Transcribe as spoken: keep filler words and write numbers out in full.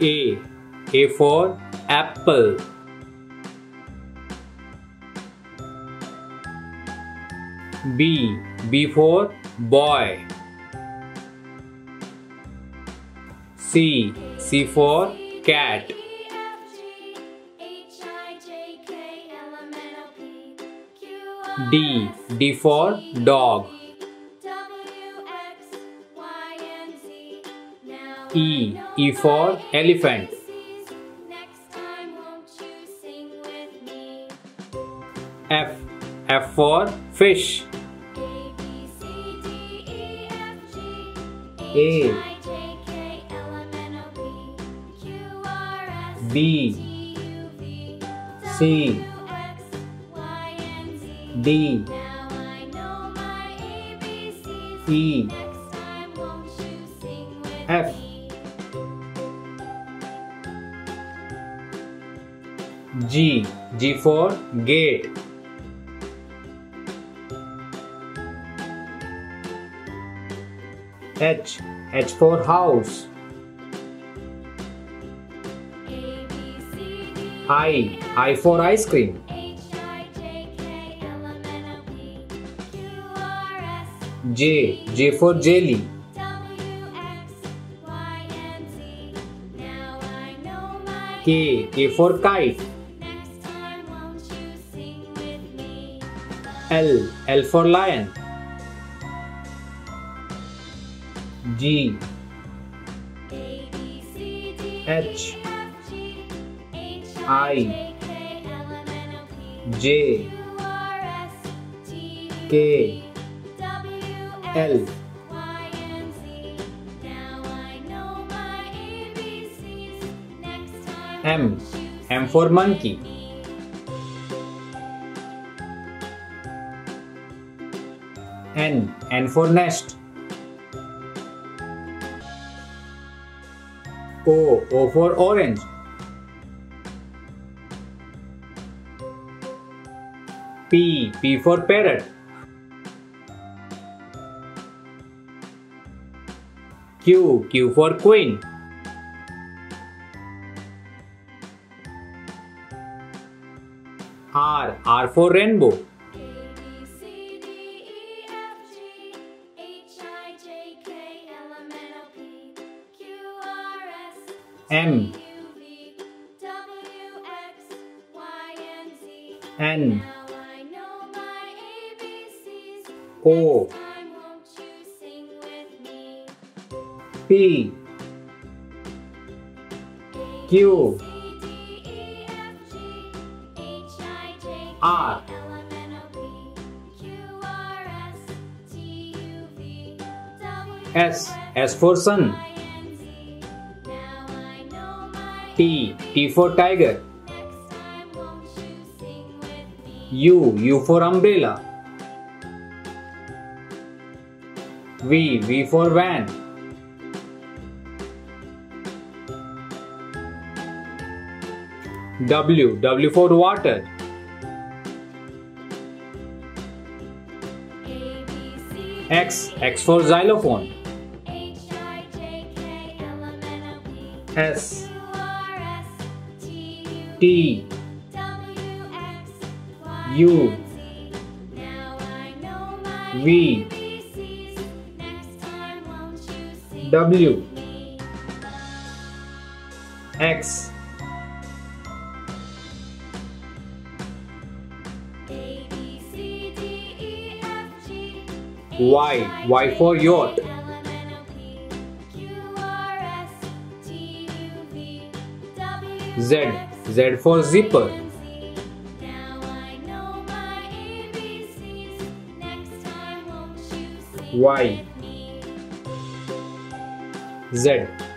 A. A for apple. B. B for boy. C. C for cat. D. D for dog. E. E for elephant. F. F for fish. A. B. C. D. E. F. G. G for gate. H. H for house. I. I for ice cream. J. J for jelly. K. K for kite. L. L for lion. G. H. I. J. K. L. M. M for monkey. N. N for nest. O. O for orange. P. P for parrot. Q. Q for queen. R. R for rainbow. M. N. O. P. Q. R. S. S for sun. T. T for tiger. U. U for umbrella. V. V for van. W. W for water. X. X for xylophone. S. T. U. V. W. X. Y. Y for yacht. Z. Z for zipper. Y. Z.